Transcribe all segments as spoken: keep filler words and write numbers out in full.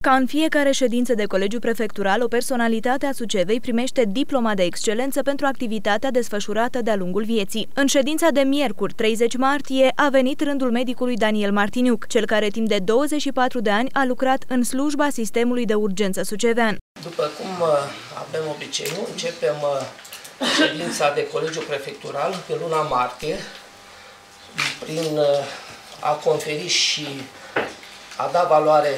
Ca în fiecare ședință de Colegiu Prefectural, o personalitate a Sucevei primește diploma de excelență pentru activitatea desfășurată de-a lungul vieții. În ședința de miercuri, treizeci martie, a venit rândul medicului Daniel Martiniuc, cel care timp de douăzeci și patru de ani a lucrat în slujba sistemului de urgență sucevean. După cum avem obiceiul, începem ședința de Colegiu Prefectural pe luna martie, prin a conferi și a da valoare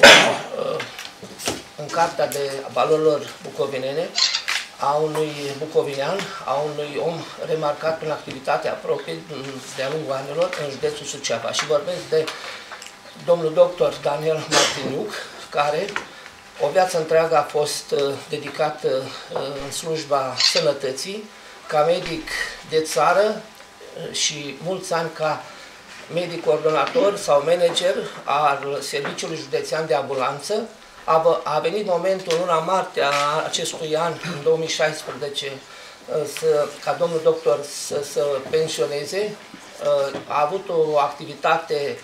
în Cartea de Valorilor Bucovinene a unui bucovinean, a unui om remarcat prin activitatea proprie de-a lungul anilor în județul Suceava. Și vorbesc de domnul doctor Daniel Martiniuc, care o viață întreagă a fost dedicată în slujba sănătății, ca medic de țară și mulți ani ca medic coordonator sau manager al Serviciului Județean de Ambulanță. A venit momentul în luna martie a acestui an, în două mii șaisprezece, să, ca domnul doctor să se pensioneze. A avut o activitate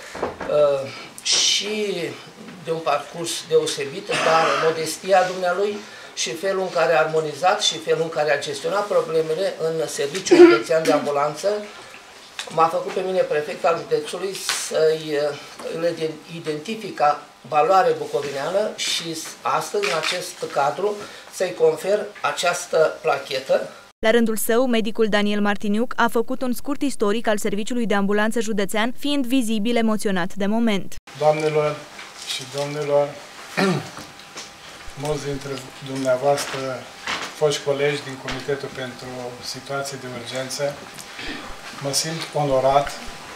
și de un parcurs deosebit, dar modestia dumnealui și felul în care a armonizat și felul în care a gestionat problemele în Serviciul Județean de Ambulanță m-a făcut pe mine prefect al județului să-i identific ca valoare bucovineană și astăzi, în acest cadru, să-i confer această plachetă. La rândul său, medicul Daniel Martiniuc a făcut un scurt istoric al Serviciului de Ambulanță Județean, fiind vizibil emoționat de moment. Doamnelor și domnilor, mulți dintre dumneavoastră, foști colegi din Comitetul pentru Situații de Urgență, mă simt onorat,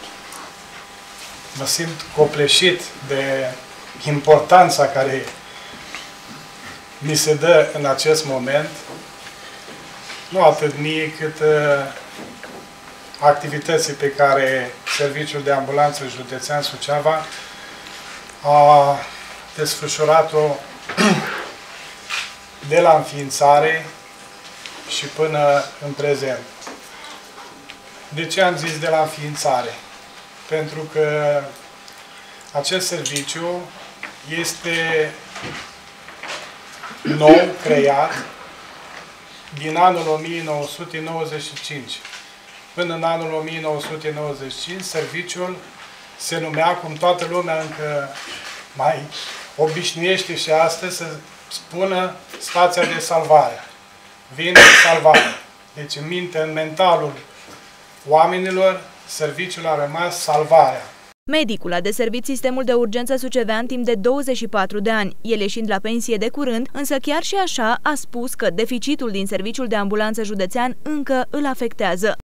mă simt copleșit de importanța care mi se dă în acest moment, nu atât mie, cât uh, activității pe care Serviciul de Ambulanță Județean Suceava a desfășurat-o de la înființare și până în prezent. De ce am zis de la înființare? Pentru că acest serviciu este nou creat din anul o mie nouă sute nouăzeci și cinci. Până în anul o mie nouă sute nouăzeci și cinci, serviciul se numea, cum toată lumea încă mai obișnuiește și astăzi, să spună stația de salvare. Vine salvare. Deci în minte, în mentalul oamenilor, serviciul a rămas salvarea. Medicul a deservit sistemul de urgență sucevean timp de douăzeci și patru de ani, el ieșind la pensie de curând, însă chiar și așa a spus că deficitul din Serviciul de Ambulanță Județean încă îl afectează.